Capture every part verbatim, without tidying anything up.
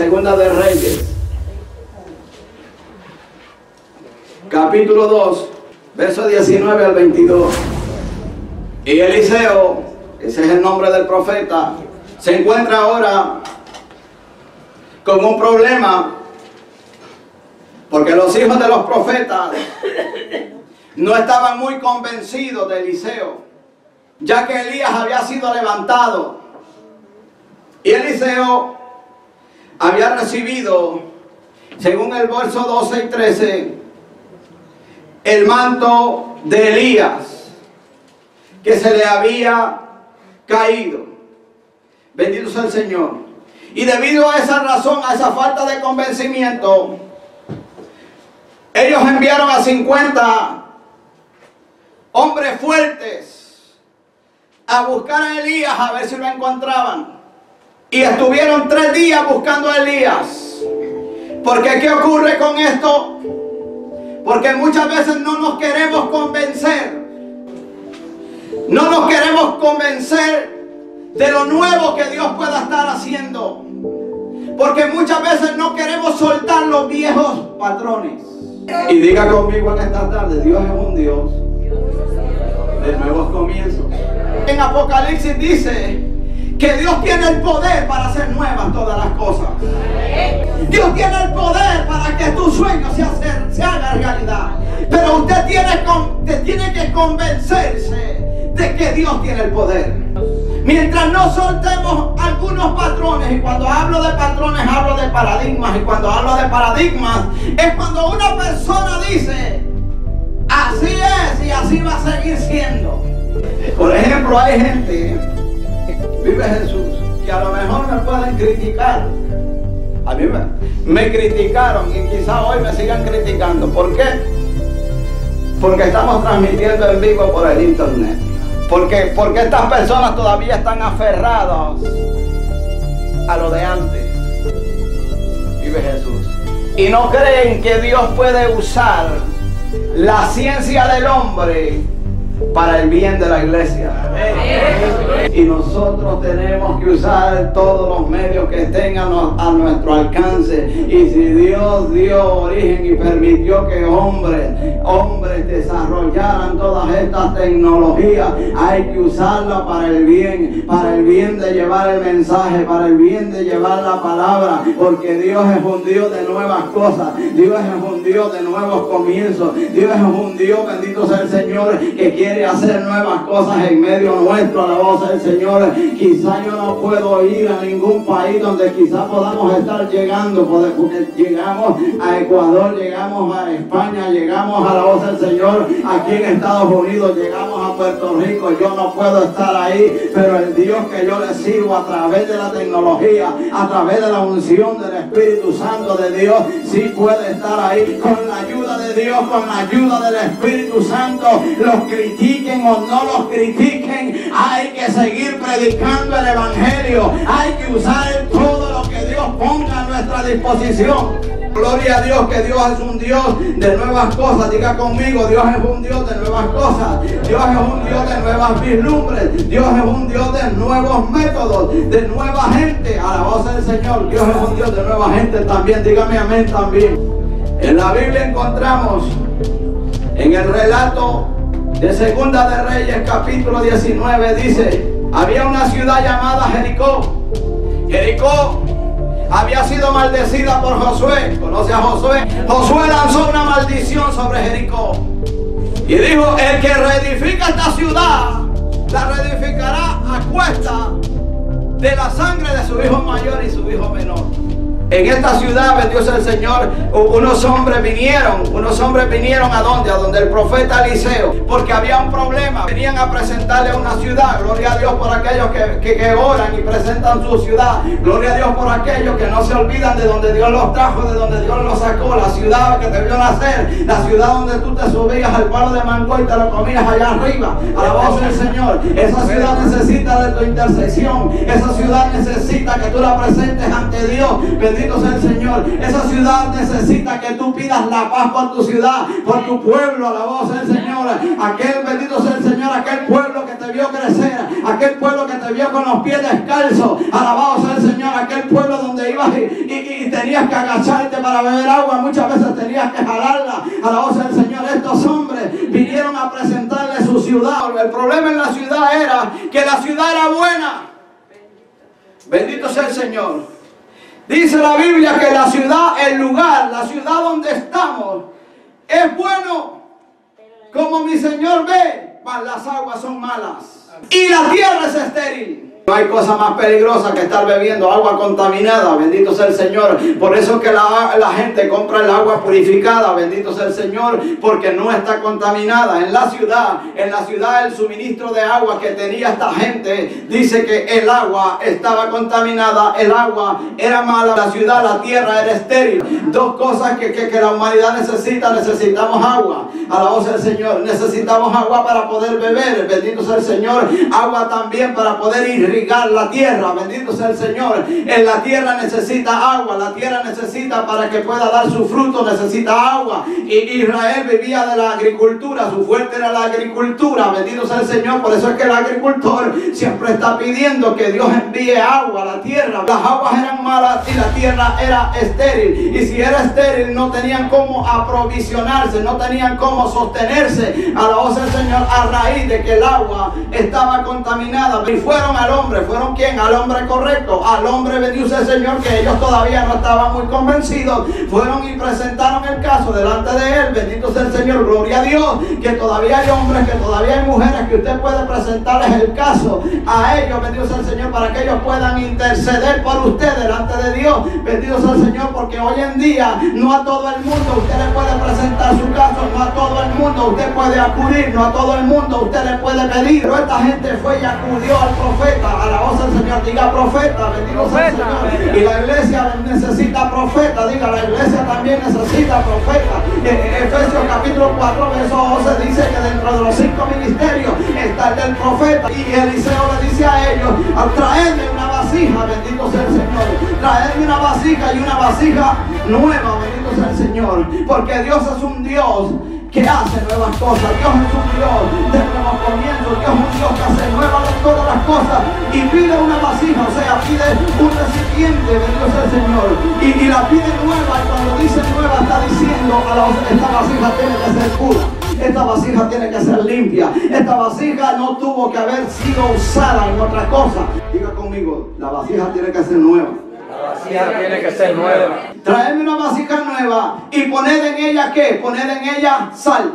Segunda de Reyes, capítulo dos, verso diecinueve al veintidós. Y Eliseo, ese es el nombre del profeta, se encuentra ahora con un problema, porque los hijos de los profetas no estaban muy convencidos de Eliseo, ya que Elías había sido levantado y Eliseo había recibido, según el verso doce y trece, el manto de Elías que se le había caído. Bendito sea el Señor. Y debido a esa razón, a esa falta de convencimiento, ellos enviaron a cincuenta hombres fuertes a buscar a Elías, a ver si lo encontraban. Y estuvieron tres días buscando a Elías. Porque ¿qué ocurre con esto? Porque muchas veces no nos queremos convencer. No nos queremos convencer de lo nuevo que Dios pueda estar haciendo. Porque muchas veces no queremos soltar los viejos patrones. Y diga conmigo en esta tarde, Dios es un Dios de nuevos comienzos. En Apocalipsis dice que Dios tiene el poder para hacer nuevas todas las cosas. Dios tiene el poder para que tu sueño se, hacer, se haga realidad. Pero usted tiene, usted tiene que convencerse de que Dios tiene el poder. Mientras no soltemos algunos patrones, y cuando hablo de patrones hablo de paradigmas, y cuando hablo de paradigmas es cuando una persona dice así es y así va a seguir siendo. Por ejemplo, hay gente, vive Jesús, que a lo mejor me pueden criticar. A mí me, me criticaron y quizá hoy me sigan criticando. ¿Por qué? Porque estamos transmitiendo en vivo por el internet. Porque, porque estas personas todavía están aferradas a lo de antes. Vive Jesús. Y no creen que Dios puede usar la ciencia del hombre para el bien de la iglesia. Y nosotros tenemos que usar todos los medios que tengan a nuestro alcance. Y si Dios dio origen y permitió que hombres, hombres desarrollaran todas estas tecnologías, hay que usarla para el bien, para el bien de llevar el mensaje, para el bien de llevar la palabra, porque Dios es un Dios de nuevas cosas, Dios es un Dios de nuevos comienzos, Dios es un Dios, bendito sea el Señor, que quiere hacer nuevas cosas en medio nuestro. Alabado sea el Señor. Quizá yo no puedo ir a ningún país donde quizá podamos estar llegando, porque llegamos a Ecuador, llegamos a España, llegamos a la voz del Señor aquí en Estados Unidos, llegamos a Puerto Rico. Yo no puedo estar ahí, pero el Dios que yo le sirvo a través de la tecnología, a través de la unción del Espíritu Santo de Dios, sí puede estar ahí. Con la ayuda de Dios, con la ayuda del Espíritu Santo, los critiquen o no los critiquen, hay que seguir predicando el Evangelio. Hay que usar todo lo que Dios ponga a nuestra disposición. Gloria a Dios, que Dios es un Dios de nuevas cosas. Diga conmigo, Dios es un Dios de nuevas cosas. Dios es un Dios de nuevas vislumbres. Dios es un Dios de nuevos métodos, de nueva gente. A la voz del Señor, Dios es un Dios de nueva gente también. Dígame amén también. En la Biblia encontramos, en el relato de Segunda de Reyes, capítulo diecinueve, dice: había una ciudad llamada Jericó. Jericó había sido maldecida por Josué. ¿Conoce a Josué? Josué lanzó una maldición sobre Jericó y dijo: el que reedifica esta ciudad la reedificará a cuesta de la sangre de su hijo mayor y su hijo menor. En esta ciudad, bendito sea el Señor, unos hombres vinieron, unos hombres vinieron ¿a dónde? A donde el profeta Eliseo, porque había un problema. Venían a presentarle una ciudad. Gloria a Dios por aquellos que, que, que oran y presentan su ciudad. Gloria a Dios por aquellos que no se olvidan de donde Dios los trajo, de donde Dios los sacó, la ciudad que te vio nacer, la ciudad donde tú te subías al palo de mango y te lo comías allá arriba, a la voz del Señor. Esa ciudad necesita de tu intercesión. Esa ciudad necesita que tú la presentes ante Dios. Bendito Bendito sea el Señor. Esa ciudad necesita que tú pidas la paz por tu ciudad, por tu pueblo. Alabado sea el Señor. Aquel, bendito sea el Señor, aquel pueblo que te vio crecer, aquel pueblo que te vio con los pies descalzos. Alabado sea el Señor. Aquel pueblo donde ibas y, y, y tenías que agacharte para beber agua, muchas veces tenías que jalarla. Alabado sea el Señor. Estos hombres vinieron a presentarle su ciudad. El problema en la ciudad era que la ciudad era buena. Bendito sea el Señor. Dice la Biblia que la ciudad, el lugar, la ciudad donde estamos es bueno, como mi Señor ve, mas las aguas son malas y la tierra es estéril. No hay cosa más peligrosa que estar bebiendo agua contaminada. Bendito sea el Señor. Por eso que la, la gente compra el agua purificada. Bendito sea el Señor, porque no está contaminada. En la ciudad, en la ciudad el suministro de agua que tenía esta gente, dice que el agua estaba contaminada, el agua era mala, la ciudad, la tierra era estéril. Dos cosas que, que, que la humanidad necesita. Necesitamos agua. Alabado sea el Señor. Necesitamos agua para poder beber. Bendito sea el Señor. Agua también para poder ir irrigar la tierra. Bendito sea el Señor. En la tierra necesita agua. La tierra necesita, para que pueda dar su fruto, necesita agua. Y Israel vivía de la agricultura. Su fuerte era la agricultura. Bendito sea el Señor. Por eso es que el agricultor siempre está pidiendo que Dios envíe agua a la tierra. Las aguas eran malas y la tierra era estéril. Y si era estéril, no tenían cómo aprovisionarse, no tenían cómo sostenerse. Alabado sea el Señor, a raíz de que el agua estaba contaminada. Y fueron al hombre, ¿fueron quién? Al hombre correcto, al hombre, bendito sea el Señor, que ellos todavía no estaban muy convencidos. Fueron y presentaron el caso delante de él. Bendito sea el Señor, gloria a Dios, que todavía hay hombres, que todavía hay mujeres, que usted puede presentarles el caso a ellos, bendito sea el Señor, para que ellos puedan interceder por usted delante de Dios. Bendito sea el Señor, porque hoy en día no a todo el mundo usted le puede presentar su caso, no a todo el mundo usted puede acudir, no a todo el mundo usted le puede pedir. Pero esta gente fue y acudió al profeta. A la voz del Señor, diga profeta, bendito sea el Señor. Y la iglesia necesita profeta, diga, la iglesia también necesita profeta. En Efesios capítulo cuatro, verso doce dice que dentro de los cinco ministerios está el del profeta. Y Eliseo le dice a ellos: traedme una vasija, bendito sea el Señor, traedme una vasija, y una vasija nueva, bendito sea el Señor, porque Dios es un Dios que hace nuevas cosas. Dios es un Dios de nuevos comienzos. Dios es un Dios que hace nuevas todas las cosas. Y pide una vasija, o sea, pide un recipiente, bendito sea el Señor. Y, y la pide nueva, y cuando dice nueva está diciendo: a la, esta vasija tiene que ser pura. Esta vasija tiene que ser limpia. Esta vasija no tuvo que haber sido usada en otra cosa. Diga conmigo, la vasija tiene que ser nueva. La vasija tiene que ser nueva. Traedme una vasija nueva y poned en ella, ¿qué? Poned en ella sal.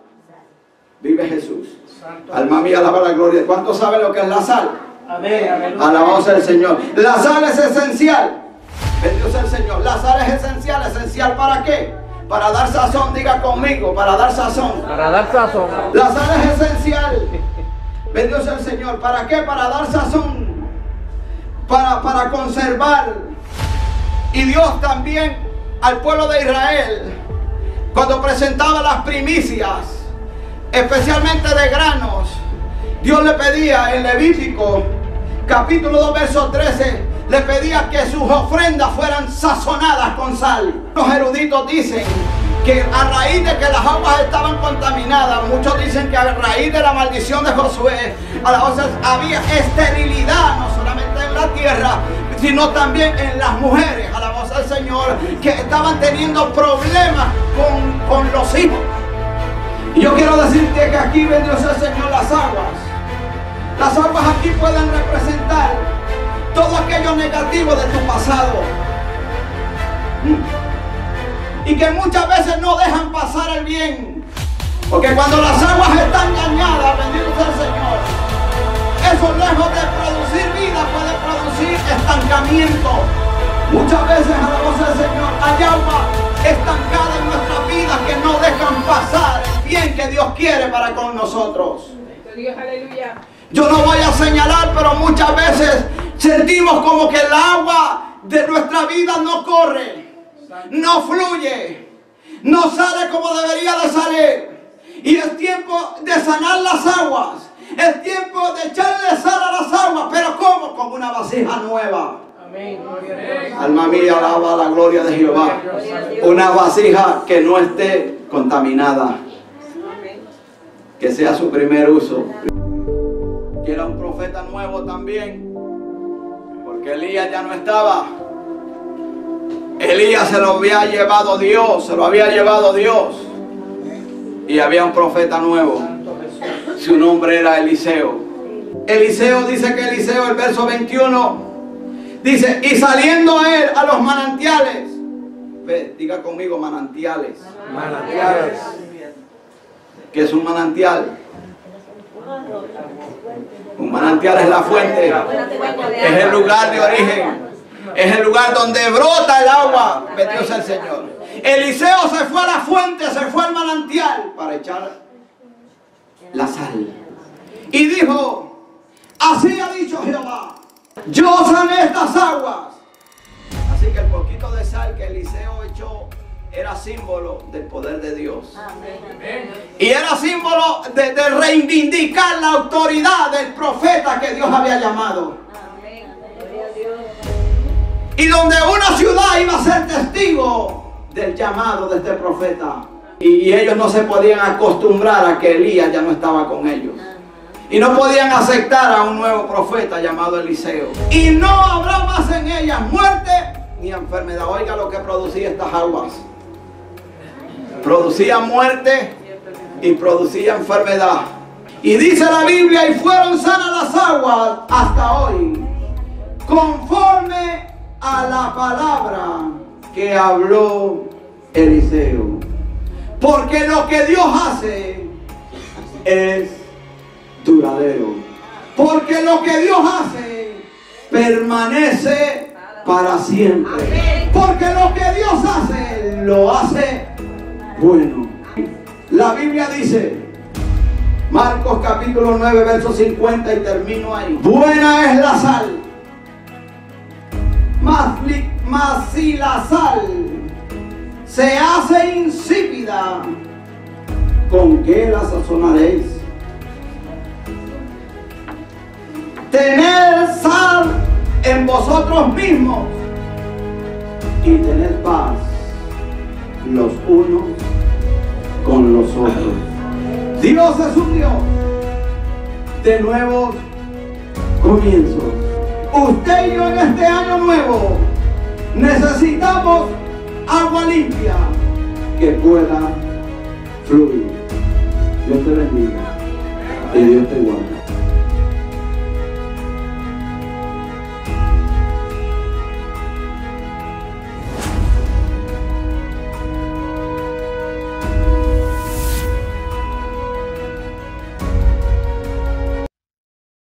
Vive Jesús. Alma mía, alaba la gloria. ¿Cuántos saben lo que es la sal? Amén. Alabado sea el Señor. La sal es esencial. Bendito sea el Señor. La sal es esencial. ¿Esencial para qué? Para dar sazón. Diga conmigo, para dar sazón. Para dar sazón. La sal es esencial. Bendito sea el Señor. ¿Para qué? Para dar sazón. Para, para conservar. Y Dios también al pueblo de Israel, cuando presentaba las primicias, especialmente de granos, Dios le pedía en Levítico capítulo dos verso trece, le pedía que sus ofrendas fueran sazonadas con sal. Los eruditos dicen que a raíz de que las aguas estaban contaminadas, muchos dicen que a raíz de la maldición de Josué, a la voz había esterilidad, no solamente en la tierra, sino también en las mujeres, a la voz del Señor, que estaban teniendo problemas con, con los hijos. Y yo quiero decirte que aquí, bendito sea el Señor, las aguas. Las aguas aquí pueden representar todo aquello negativo de tu pasado. Y que muchas veces no dejan pasar el bien. Porque cuando las aguas están dañadas, bendito sea el Señor, eso lejos de producir vida puede producir estancamiento. Muchas veces, a la voz del Señor, hay agua estancada en nuestras vidas que no dejan pasar el bien que Dios quiere para con nosotros. Dios, aleluya. Yo no voy a señalar, pero muchas veces sentimos como que el agua de nuestra vida no corre, no fluye, no sale como debería de salir. Y es tiempo de sanar las aguas. Es tiempo de echarle sal a las aguas. Pero ¿cómo? Con una vasija nueva. Alma mía, alaba la gloria de Jehová. Una vasija que no esté contaminada. Que sea su primer uso. Que era un profeta nuevo también. Porque Elías ya no estaba. Elías se lo había llevado Dios. Se lo había llevado Dios. Y había un profeta nuevo. Su nombre era Eliseo. Eliseo dice que Eliseo, el verso veintiuno, dice, y saliendo a él a los manantiales. Ve, diga conmigo, manantiales. Manantiales. ¿Qué es un manantial? Un manantial es la fuente. Es el lugar de origen. Es el lugar donde brota el agua. Bendito sea el Señor. Eliseo se fue a la fuente, se fue al manantial para echar la sal. Y dijo, así ha dicho Jehová, yo sané estas aguas. Así que el poquito de sal que Eliseo echó era símbolo del poder de Dios. Amén. Y era símbolo de, de reivindicar la autoridad del profeta que Dios había llamado. Amén. Y donde una ciudad iba a ser testigo del llamado de este profeta. Y, y ellos no se podían acostumbrar a que Elías ya no estaba con ellos. Y no podían aceptar a un nuevo profeta llamado Eliseo. Y no habrá más en ellas muerte ni enfermedad. Oiga lo que producía estas aguas. Producía muerte y producía enfermedad. Y dice la Biblia, y fueron sanas las aguas hasta hoy, conforme a la palabra que habló Eliseo. Porque lo que Dios hace es duradero. Porque lo que Dios hace permanece para siempre. Porque lo que Dios hace, lo hace bueno. La Biblia dice, Marcos capítulo nueve, verso cincuenta, y termino ahí. Buena es la sal, mas, mas si la sal se hace insípida, ¿con qué la sazonaréis? Tened sal en vosotros mismos y tened paz los unos con los otros. Dios es un Dios de nuevos comienzos. Usted y yo en este año nuevo necesitamos agua limpia que pueda fluir. Dios te bendiga y Dios te guarde.